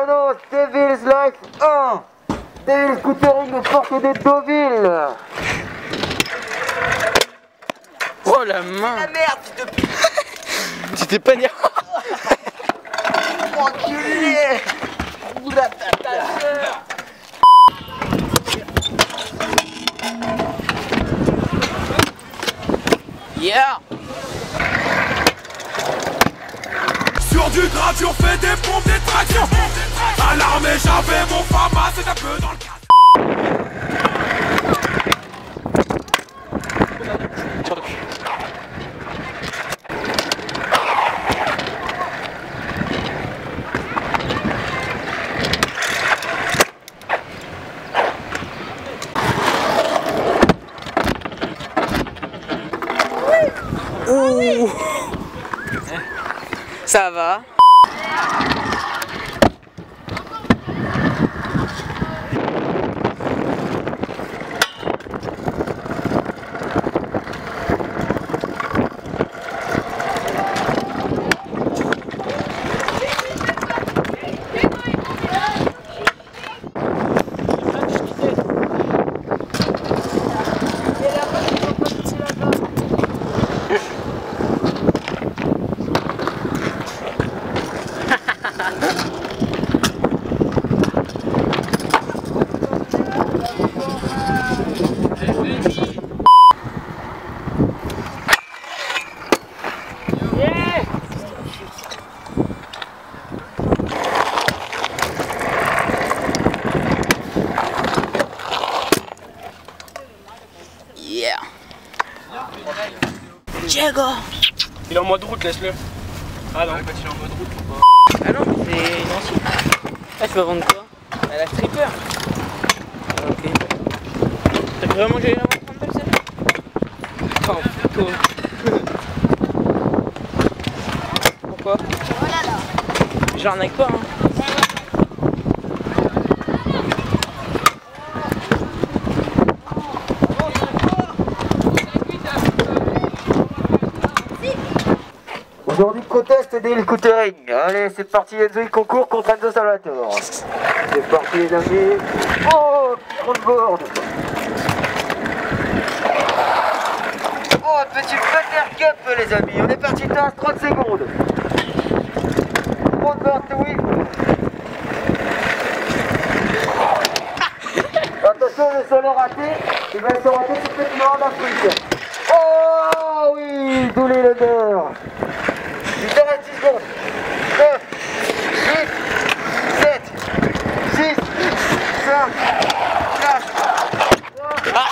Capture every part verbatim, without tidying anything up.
annonce Devil's Life un, Devil's Scootering Porte de Deauville. Oh la main. La merde, tu te... C'était pas dire. Enculé. Oula, ta sœur. Yeah. Sur du gradure, fait des pompes, des tractions. À l'armée, j'avais mon pharma, c'est un peu dans le cadre. Ouh. Ça va. Yeah. Diego. Il est en mode route, laisse-le. Ah non, il est en mode route. Ah non, mais c'est une ancienne. Ah, tu vas vendre quoi? À la stripper. Ah, ok. T'as cru vraiment que j'allais la vendre trente balles celle-là? Oh, plutôt. Pourquoi? J'arnaque pas, hein. Aujourd'hui, contest des scootering. Allez, c'est parti, Enzo, il concourt contre Enzo Salvatore. C'est parti, les amis. Oh, front-board. Oh, petit buttercup, les amis. On est parti dans trente secondes. Front-board, oui. Attention, le solo raté. Il va se rater, c'est peut-être mort d'Afrique. Oh, oui, d'où les l'honneur. huit heures dix secondes. neuf, huit, sept, six, cinq, quatre, trois,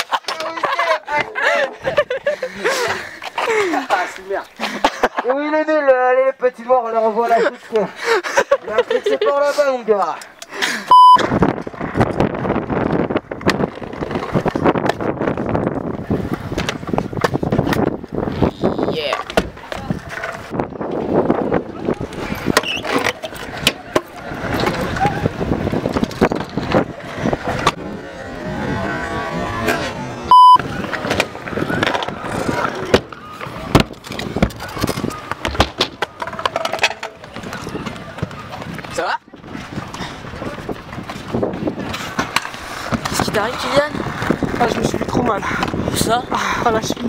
ah, c'est merde. Et oui, il est nul. Allez, les petits morts, on leur envoie la chute. La chute, c'est par là-bas, mon gars. Yeah. Ça va? Qu'est-ce qui t'arrive, Kylian? Ah, je me suis fait trop mal. Où ça? Ah, la cheville.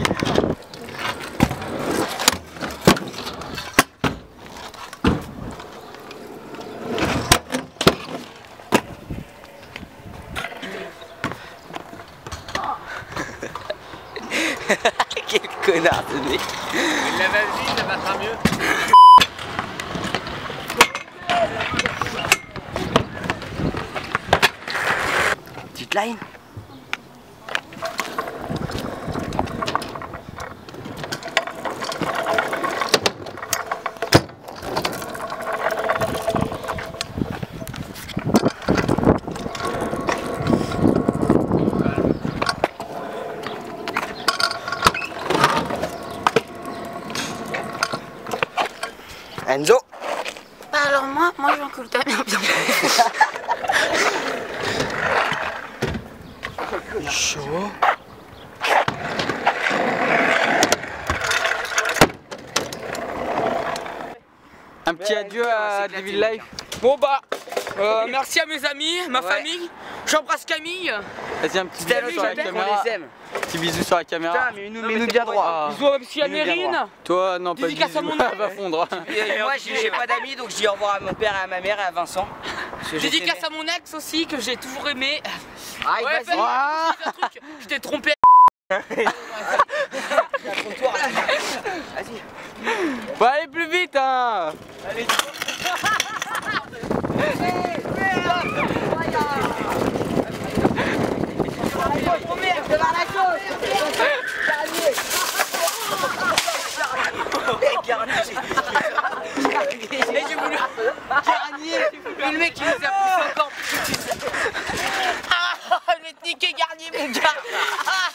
Quel connard de mec. Il la va-y, ça passera mieux. Petite line. Enzo. Bah alors moi, moi je vais en cool time bien. Chaud. Un petit adieu à Devil Life. Bon bah, Euh, merci à mes amis, ma Ouais. famille. J'embrasse Camille. Vas-y, un petit C'était bisou le sur la j'aime, on caméra. les aime. Petit bisou sur la caméra. Putain, mais nous, mais nous bien droit. Bisous à monsieur Nous, bien Nérine. droit. Toi, non, pas de Dédicace à bisous. mon Elle va fondre. Et moi, j'ai j'ai pas d'amis, donc je dis au revoir à mon père et à ma mère et à Vincent. Parce que j'ai Dédicace fait- à mon ex aussi que j'ai toujours aimé. Ah, Ouais, vas-y. vas-y, Ah. dis un truc. Je t'ai trompé. Vas-y. Bah, allez plus vite, hein. Et j'ai voulu Garnier. Mais le mec il nous a poussé encore plus. Ah, je vais te niquer Garnier mon gars. Ah.